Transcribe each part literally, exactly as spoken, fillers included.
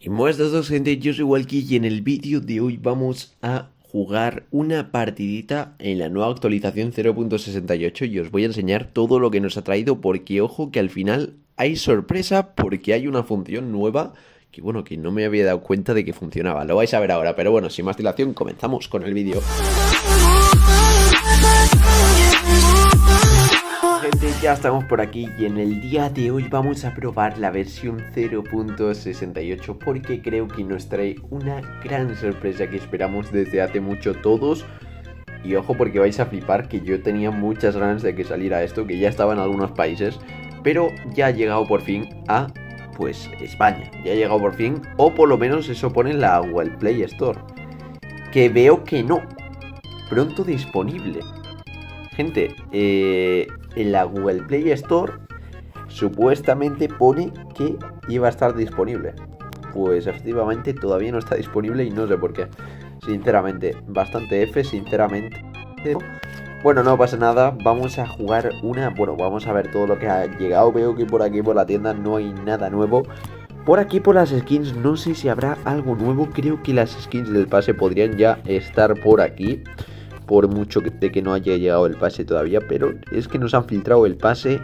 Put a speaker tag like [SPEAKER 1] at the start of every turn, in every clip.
[SPEAKER 1] Buenas a todos, gente, yo soy Walkie y en el vídeo de hoy vamos a jugar una partidita en la nueva actualización cero punto sesenta y ocho y os voy a enseñar todo lo que nos ha traído porque ojo que al final hay sorpresa porque hay una función nueva que bueno, que no me había dado cuenta de que funcionaba. Lo vais a ver ahora, pero bueno, sin más dilación comenzamos con el vídeo. Gente, ya estamos por aquí y en el día de hoy vamos a probar la versión cero punto sesenta y ocho porque creo que nos trae una gran sorpresa que esperamos desde hace mucho todos. Y ojo porque vais a flipar que yo tenía muchas ganas de que saliera esto, que ya estaba en algunos países, pero ya ha llegado por fin a, pues, España. Ya ha llegado por fin, o por lo menos eso pone en la Google Play Store. Que veo que no. Pronto disponible. Gente, eh, en la Google Play Store supuestamente pone que iba a estar disponible. Pues efectivamente todavía no está disponible y no sé por qué. Sinceramente, bastante F, sinceramente. Bueno, no pasa nada, vamos a jugar una... Bueno, vamos a ver todo lo que ha llegado. Veo que por aquí por la tienda no hay nada nuevo. Por aquí por las skins no sé si habrá algo nuevo. Creo que las skins del pase podrían ya estar por aquí. Por mucho que, de que no haya llegado el pase todavía. Pero es que nos han filtrado el pase.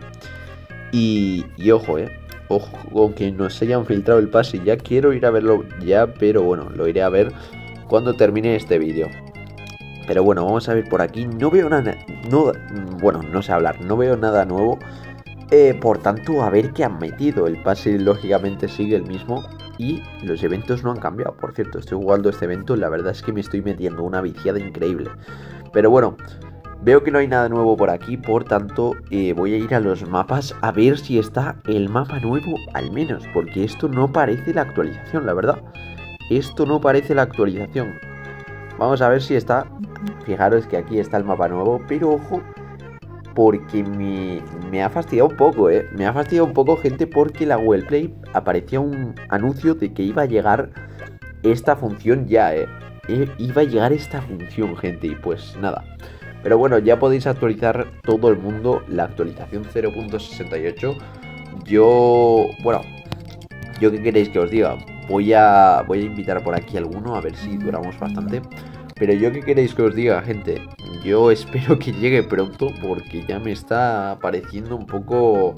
[SPEAKER 1] Y, y ojo, eh. Ojo, con que nos hayan filtrado el pase. Ya quiero ir a verlo ya. Pero bueno, lo iré a ver cuando termine este vídeo. Pero bueno, vamos a ver por aquí. No veo nada. No, bueno, no sé hablar. No veo nada nuevo. Eh, por tanto, a ver qué han metido. El pase lógicamente sigue el mismo. Y los eventos no han cambiado. Por cierto, estoy jugando este evento. La verdad es que me estoy metiendo una viciada increíble. Pero bueno, veo que no hay nada nuevo por aquí. Por tanto, eh, voy a ir a los mapas a ver si está el mapa nuevo al menos. Porque esto no parece la actualización, la verdad. Esto no parece la actualización. Vamos a ver si está. Fijaros que aquí está el mapa nuevo. Pero ojo, porque me, me ha fastidiado un poco, eh. Me ha fastidiado un poco, gente, porque la Google Play aparecía un anuncio de que iba a llegar esta función ya, eh. eh iba a llegar esta función, gente, y pues nada. Pero bueno, ya podéis actualizar todo el mundo la actualización cero punto sesenta y ocho. Yo, bueno, yo qué queréis que os diga. Voy a, voy a invitar por aquí a alguno a ver si duramos bastante. Pero yo qué queréis que os diga, gente. Yo espero que llegue pronto porque ya me está pareciendo un poco...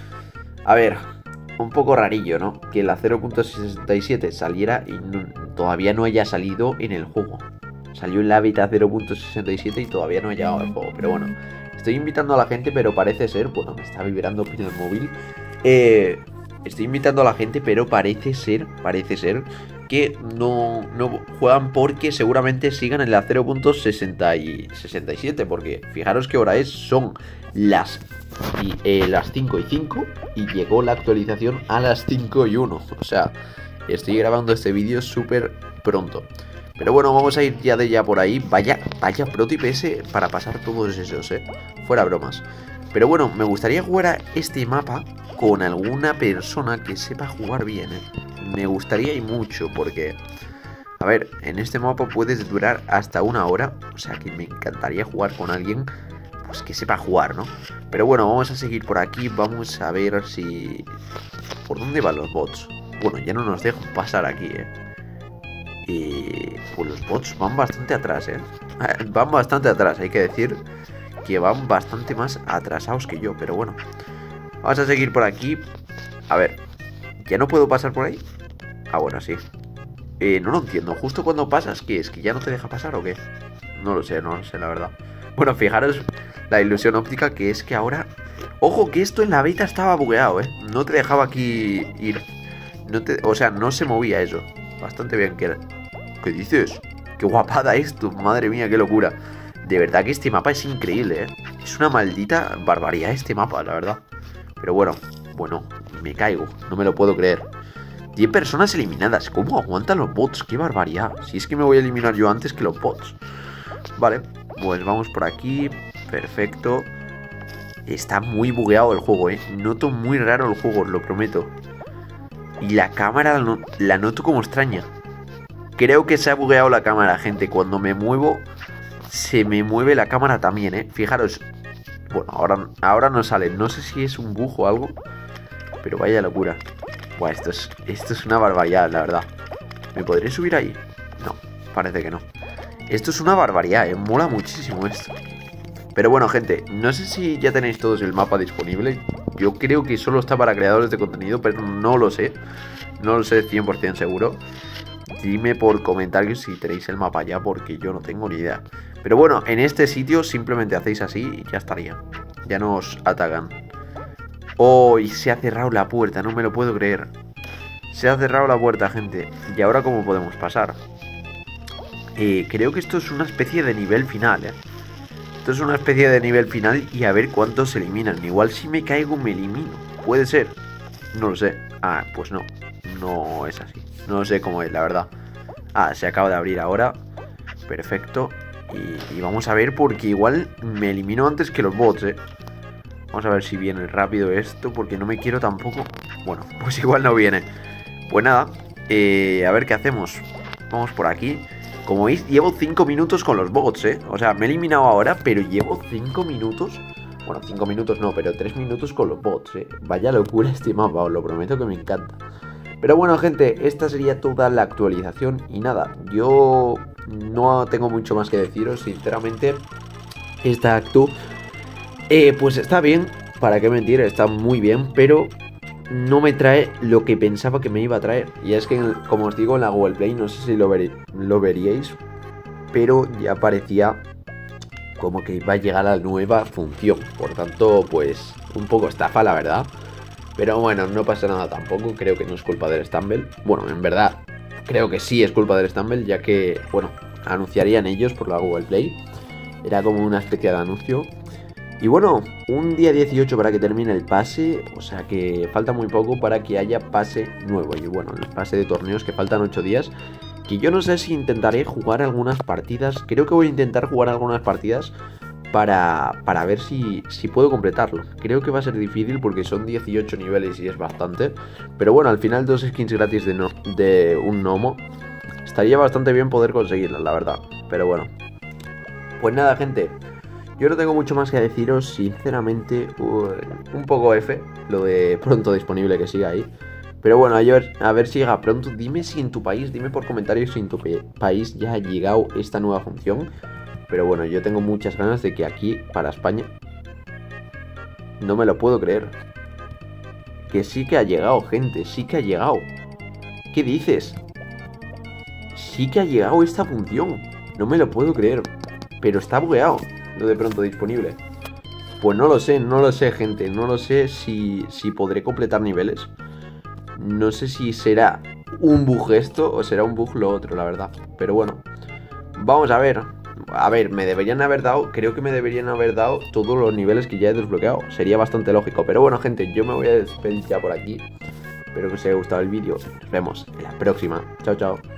[SPEAKER 1] A ver, un poco rarillo, ¿no? Que la cero punto sesenta y siete saliera y no, todavía no haya salido en el juego. Salió en la beta cero punto sesenta y siete y todavía no ha llegado al juego. Pero bueno, estoy invitando a la gente, pero parece ser... Bueno, me está vibrando en el móvil. Eh... Estoy invitando a la gente, pero parece ser, parece ser que no, no juegan porque seguramente sigan en la cero punto sesenta y siete. Porque fijaros qué hora es, son las, eh, las cinco y cinco y llegó la actualización a las cinco y uno. O sea, estoy grabando este vídeo súper pronto. Pero bueno, vamos a ir ya de ya por ahí. Vaya, vaya pro T P S para pasar todos esos, eh. Fuera bromas. Pero bueno, me gustaría jugar a este mapa con alguna persona que sepa jugar bien, ¿eh? Me gustaría y mucho porque... A ver, en este mapa puedes durar hasta una hora. O sea que me encantaría jugar con alguien pues que sepa jugar, ¿no? Pero bueno, vamos a seguir por aquí. Vamos a ver si... ¿Por dónde van los bots? Bueno, ya no nos dejan pasar aquí, ¿eh? Y... Pues los bots van bastante atrás, ¿eh? Van bastante atrás, hay que decir que van bastante más atrasados que yo, pero bueno. Vamos a seguir por aquí. A ver, ¿ya no puedo pasar por ahí? Ah, bueno, sí. Eh, no lo entiendo. Justo cuando pasas, ¿qué es? ¿Que ya no te deja pasar o qué? No lo sé, no lo sé, la verdad. Bueno, fijaros la ilusión óptica que es que ahora... Ojo, que esto en la beta estaba bugueado, ¿eh? No te dejaba aquí ir. No te... O sea, no se movía eso. Bastante bien que era. ¿Qué dices? ¡Qué guapada esto! Madre mía, qué locura. De verdad que este mapa es increíble, ¿eh? Es una maldita barbaridad este mapa, la verdad. Pero bueno, bueno, me caigo. No me lo puedo creer. diez personas eliminadas. ¿Cómo aguantan los bots? ¡Qué barbaridad! Si es que me voy a eliminar yo antes que los bots. Vale, pues vamos por aquí. Perfecto. Está muy bugueado el juego, ¿eh? Noto muy raro el juego, os lo prometo. Y la cámara la, la noto como extraña. Creo que se ha bugueado la cámara, gente. Cuando me muevo... Se me mueve la cámara también, ¿eh? Fijaros. Bueno, ahora, ahora no sale. No sé si es un bug o algo. Pero vaya locura. Buah, esto es, esto es una barbaridad, la verdad. ¿Me podré subir ahí? No, parece que no. Esto es una barbaridad, ¿eh? Mola muchísimo esto. Pero bueno, gente, no sé si ya tenéis todos el mapa disponible. Yo creo que solo está para creadores de contenido, pero no lo sé. No lo sé cien por cien seguro. Dime por comentarios si tenéis el mapa ya, porque yo no tengo ni idea. Pero bueno, en este sitio simplemente hacéis así y ya estaría. Ya nos atacan. Oh, y se ha cerrado la puerta, no me lo puedo creer. Se ha cerrado la puerta, gente. ¿Y ahora cómo podemos pasar? Eh, creo que esto es una especie de nivel final, ¿eh? Esto es una especie de nivel final y a ver cuántos se eliminan. Igual si me caigo me elimino. Puede ser. No lo sé. Ah, pues no. No es así. No sé cómo es, la verdad. Ah, se acaba de abrir ahora. Perfecto. Y, y vamos a ver porque igual me elimino antes que los bots, ¿eh? Vamos a ver si viene rápido esto porque no me quiero tampoco... Bueno, pues igual no viene. Pues nada. Eh, a ver qué hacemos. Vamos por aquí. Como veis, llevo cinco minutos con los bots, ¿eh? O sea, me he eliminado ahora, pero llevo cinco minutos... Bueno, cinco minutos no, pero tres minutos con los bots, ¿eh? Vaya locura este mapa, os lo prometo que me encanta. Pero bueno, gente, esta sería toda la actualización. Y nada, yo no tengo mucho más que deciros, sinceramente. Esta actu, eh, pues está bien, para qué mentir, está muy bien, pero... no me trae lo que pensaba que me iba a traer. Y es que, como os digo, en la Google Play, no sé si lo, ver, lo veríais, pero ya parecía como que iba a llegar la nueva función. Por tanto, pues, un poco estafa, la verdad. Pero bueno, no pasa nada tampoco. Creo que no es culpa del Stumble. Bueno, en verdad, creo que sí es culpa del Stumble, ya que, bueno, anunciarían ellos por la Google Play. Era como una especie de anuncio. Y bueno, un día dieciocho para que termine el pase, o sea que falta muy poco para que haya pase nuevo. Y bueno, el pase de torneos que faltan ocho días, que yo no sé si intentaré jugar algunas partidas. Creo que voy a intentar jugar algunas partidas para, para ver si, si puedo completarlo. Creo que va a ser difícil porque son dieciocho niveles y es bastante. Pero bueno, al final dos skins gratis de, no, de un gnomo. Estaría bastante bien poder conseguirlas, la verdad. Pero bueno, pues nada, gente. Yo no tengo mucho más que deciros, sinceramente, uh, un poco F, lo de pronto disponible que siga ahí. Pero bueno, a ver, a ver si llega pronto. Dime si en tu país, dime por comentarios si en tu país ya ha llegado esta nueva función. Pero bueno, yo tengo muchas ganas de que aquí, para España, no me lo puedo creer. Que sí que ha llegado, gente, sí que ha llegado. ¿Qué dices? Sí que ha llegado esta función. No me lo puedo creer, pero está bugueado. Lo de pronto disponible. Pues no lo sé, no lo sé, gente. No lo sé si, si podré completar niveles. No sé si será un bug esto o será un bug lo otro, la verdad. Pero bueno, vamos a ver. A ver, me deberían haber dado, creo que me deberían haber dado todos los niveles que ya he desbloqueado. Sería bastante lógico. Pero bueno, gente, yo me voy a despedir ya por aquí. Espero que os haya gustado el vídeo. Nos vemos en la próxima. Chao, chao.